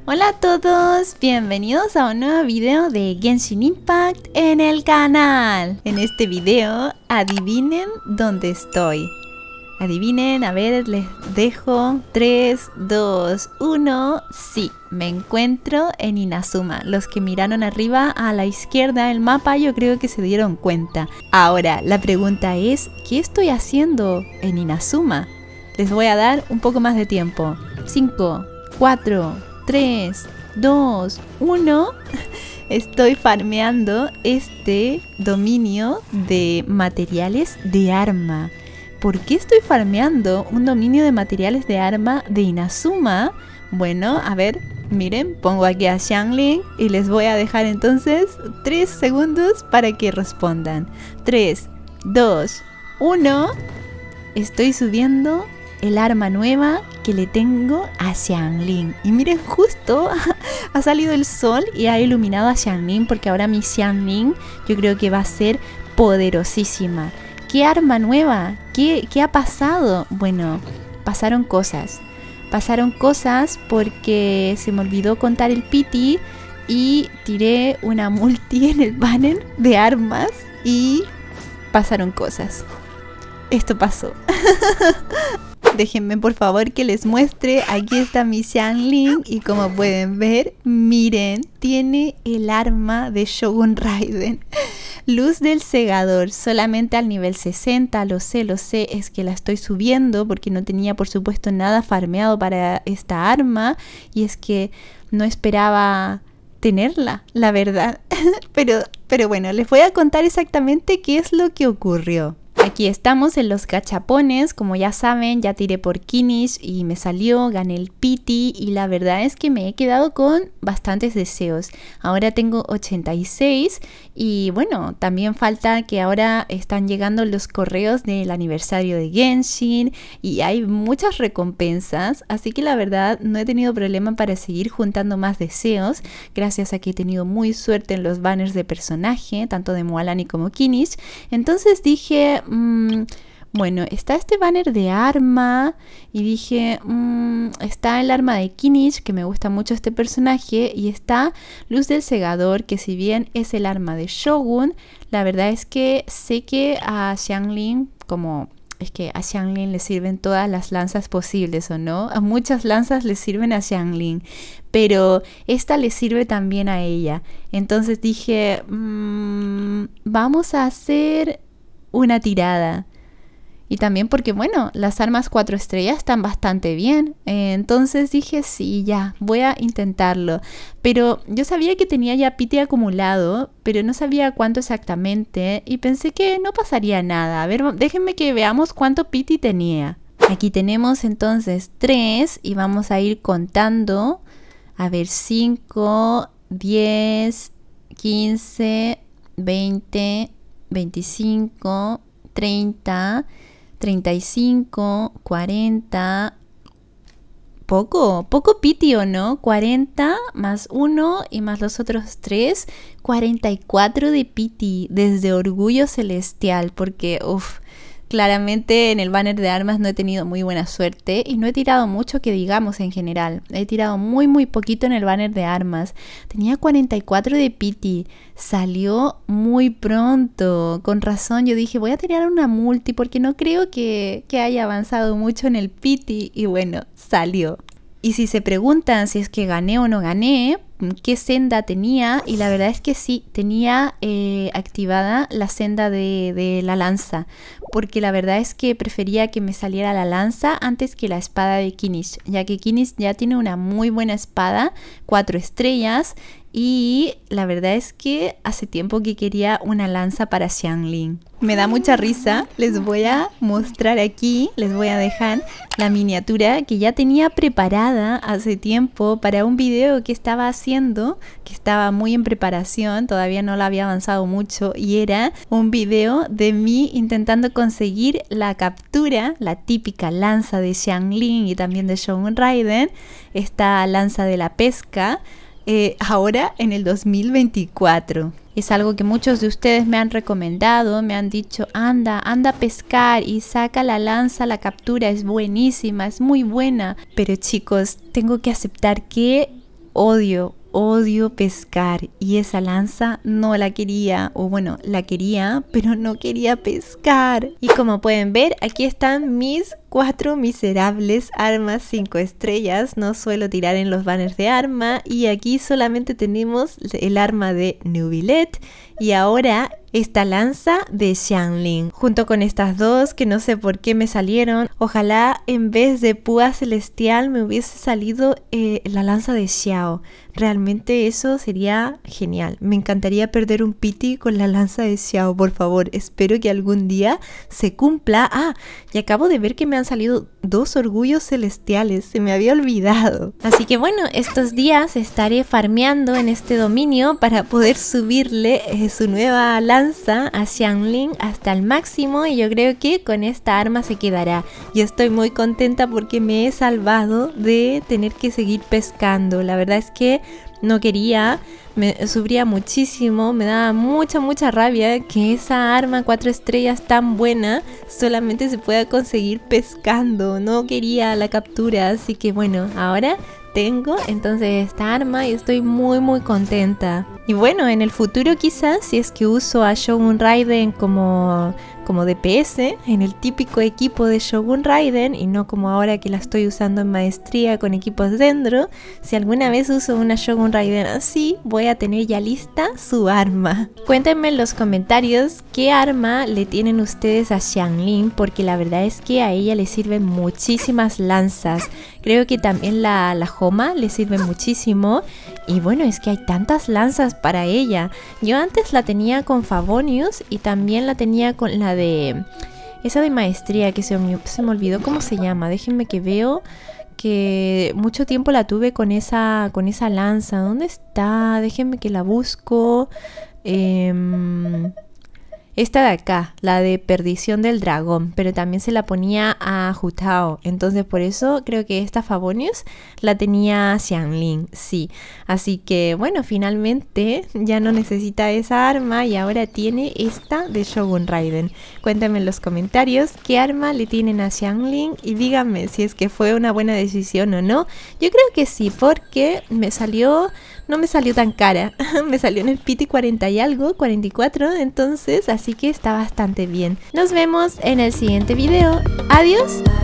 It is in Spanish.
Hola a todos, bienvenidos a un nuevo video de Genshin Impact en el canal. En este video, adivinen dónde estoy. Adivinen, a ver, les dejo 3, 2, 1. Sí, me encuentro en Inazuma. Los que miraron arriba a la izquierda del mapa yo creo que se dieron cuenta. Ahora, la pregunta es, ¿qué estoy haciendo en Inazuma? Les voy a dar un poco más de tiempo. 5, 4, 3, 2, 1. Estoy farmeando este dominio de materiales de arma. ¿Por qué estoy farmeando un dominio de materiales de arma de Inazuma? Bueno, a ver, miren, pongo aquí a Xiangling y les voy a dejar entonces 3 segundos para que respondan. 3, 2, 1. Estoy subiendo el arma nueva que le tengo a Xiangling. Y miren, justo ha salido el sol y ha iluminado a Xiangling, porque ahora mi Xiangling yo creo que va a ser poderosísima. ¿Qué arma nueva? ¿Qué ha pasado? Bueno, pasaron cosas. Pasaron cosas porque se me olvidó contar el pity y tiré una multi en el banner de armas y pasaron cosas. Esto pasó. Déjenme por favor que les muestre. Aquí está mi Xiangling y como pueden ver, miren, tiene el arma de Shogun Raiden. Luz del segador, solamente al nivel 60, lo sé, es que la estoy subiendo porque no tenía por supuesto nada farmeado para esta arma y es que no esperaba tenerla, la verdad. pero bueno, les voy a contar exactamente qué es lo que ocurrió. Aquí estamos en los gachapones, como ya saben, ya tiré por Kinish y me salió, gané el pity y la verdad es que me he quedado con bastantes deseos. Ahora tengo 86 y bueno, también falta que ahora están llegando los correos del aniversario de Genshin y hay muchas recompensas, así que la verdad no he tenido problema para seguir juntando más deseos, gracias a que he tenido muy suerte en los banners de personaje, tanto de Mualani como Kinish. Entonces dije, bueno, está este banner de arma y dije, está el arma de Kinish, que me gusta mucho este personaje, y está Luz del Segador, que si bien es el arma de Shogun, la verdad es que sé que a Xiangling, es que a Xiangling le sirven todas las lanzas posibles, ¿o no? A muchas lanzas le sirven a Xiangling, pero esta le sirve también a ella. Entonces dije, vamos a hacer una tirada. Y también porque, bueno, las armas 4 estrellas están bastante bien. Entonces dije, sí, ya, voy a intentarlo. Pero yo sabía que tenía ya pity acumulado, pero no sabía cuánto exactamente. Y pensé que no pasaría nada. A ver, déjenme que veamos cuánto pity tenía. Aquí tenemos entonces 3 y vamos a ir contando. A ver, 5, 10, 15, 20... 25, 30, 35, 40, poco pity, ¿o no? 40 más 1 y más los otros 3, 44 de pity desde Orgullo Celestial, porque claramente en el banner de armas no he tenido muy buena suerte y no he tirado mucho que digamos en general. He tirado muy poquito en el banner de armas. Tenía 44 de pity. Salió muy pronto. Con razón yo dije, voy a tirar una multi porque no creo que haya avanzado mucho en el pity. Y bueno, salió. Y si se preguntan si es que gané o no gané, qué senda tenía, y la verdad es que sí, tenía activada la senda de la lanza, porque la verdad es que prefería que me saliera la lanza antes que la espada de Kinish, ya que Kinish ya tiene una muy buena espada, 4 estrellas, y la verdad es que hace tiempo que quería una lanza para Xiangling. Me da mucha risa, les voy a mostrar aquí, les voy a dejar la miniatura que ya tenía preparada hace tiempo para un video que estaba haciendo, que estaba muy en preparación, todavía no lo había avanzado mucho, y era un video de mí intentando conseguir la captura, la típica lanza de Xiangling y también de Shogun Raiden, esta lanza de la pesca, ahora en el 2024. Es algo que muchos de ustedes me han recomendado, me han dicho, anda a pescar y saca la lanza, la captura, es buenísima, es muy buena. Pero chicos, tengo que aceptar que odio pescar y esa lanza no la quería, o bueno, la quería, pero no quería pescar. Y como pueden ver, aquí están mis 4 miserables armas 5 estrellas. No suelo tirar en los banners de arma y aquí solamente tenemos el arma de Neuvillette y ahora esta lanza de Xiangling, junto con estas dos que no sé por qué me salieron. Ojalá en vez de púa celestial me hubiese salido la lanza de Xiao. Realmente eso sería genial. Me encantaría perder un pity con la lanza de Xiao, por favor. Espero que algún día se cumpla. Ah, y acabo de ver que me han salido 2 orgullos celestiales. Se me había olvidado. Así que bueno, estos días estaré farmeando en este dominio para poder subirle su nueva lanza a Xiangling hasta el máximo. Y yo creo que con esta arma se quedará. Y estoy muy contenta porque me he salvado de tener que seguir pescando. La verdad es que no quería, me sufría muchísimo, me daba mucha rabia que esa arma 4 estrellas tan buena solamente se pueda conseguir pescando. No quería la captura, así que bueno, ahora tengo entonces esta arma y estoy muy contenta. Y bueno, en el futuro quizás, si es que uso a Shogun Raiden como DPS, en el típico equipo de Shogun Raiden y no como ahora que la estoy usando en maestría con equipos Dendro, si alguna vez uso una Shogun Raiden así, voy a tener ya lista su arma. Cuéntenme en los comentarios qué arma le tienen ustedes a Xiangling, porque la verdad es que a ella le sirven muchísimas lanzas. Creo que también la Homa le sirve muchísimo. Y bueno, es que hay tantas lanzas para ella. Yo antes la tenía con Favonius y también la tenía con la de... esa de maestría que se me olvidó cómo se llama. Déjenme que veo que mucho tiempo la tuve con esa lanza. ¿Dónde está? Déjenme que la busco. Esta de acá, la de perdición del dragón, pero también se la ponía a Hu Tao. Entonces por eso creo que esta Favonius la tenía Xiangling, sí. Así que bueno, finalmente ya no necesita esa arma y ahora tiene esta de Shogun Raiden. Cuéntame en los comentarios qué arma le tienen a Xiangling y díganme si es que fue una buena decisión o no. Yo creo que sí, porque no me salió tan cara. Me salió en el pity 40 y algo, 44, entonces así que está bastante bien. Nos vemos en el siguiente video. Adiós.